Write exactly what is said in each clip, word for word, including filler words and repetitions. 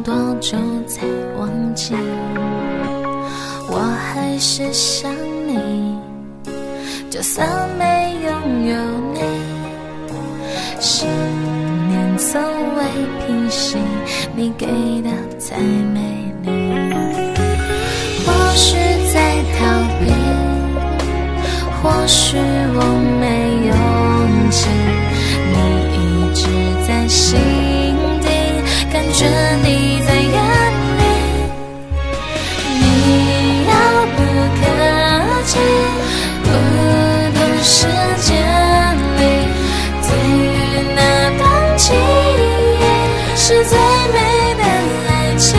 多久才忘记？我还是想你，就算没拥有你，十年从未平息，你给的太美丽。或许在逃避，或许我没勇气，你一直在心底，感觉你在眼里，你遥不可及，不同世界里，对于那段记忆是最美的爱情，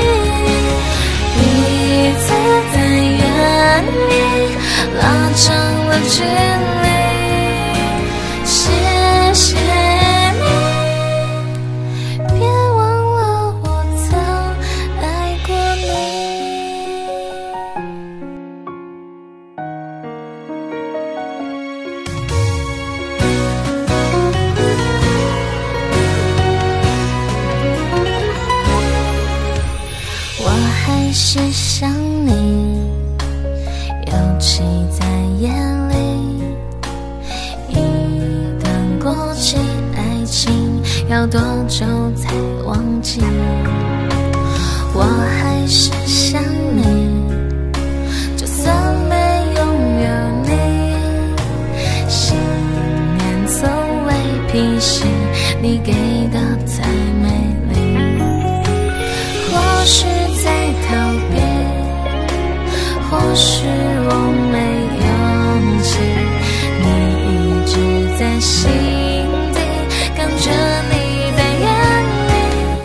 彼此在远离，拉长了距离。谢谢你，别忘了我曾爱过你。我还是想你，尤其在夜里，一段过去，爱情要多久才忘记？我还是想你，就算没拥有你，信念从未平息，你给的太美丽。或许在逃避，或许我没勇气，你一直在心底，感觉你在眼里，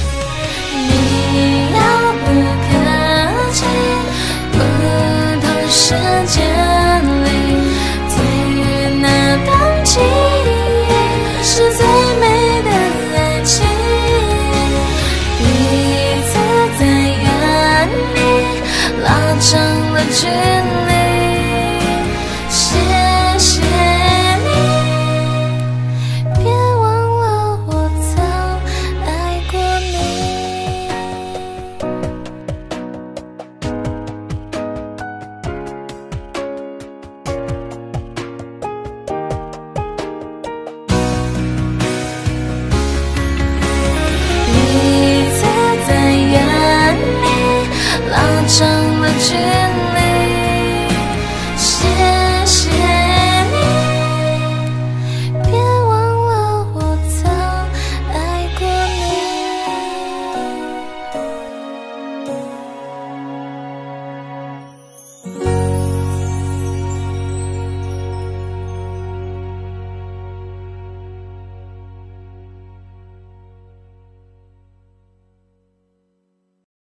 你遥不可及，不同世界里，对于那段记忆是最美的爱情，彼此在远离，拉长了距离。谢谢你，别忘了我曾爱过你。彼此在远离，拉长了距离。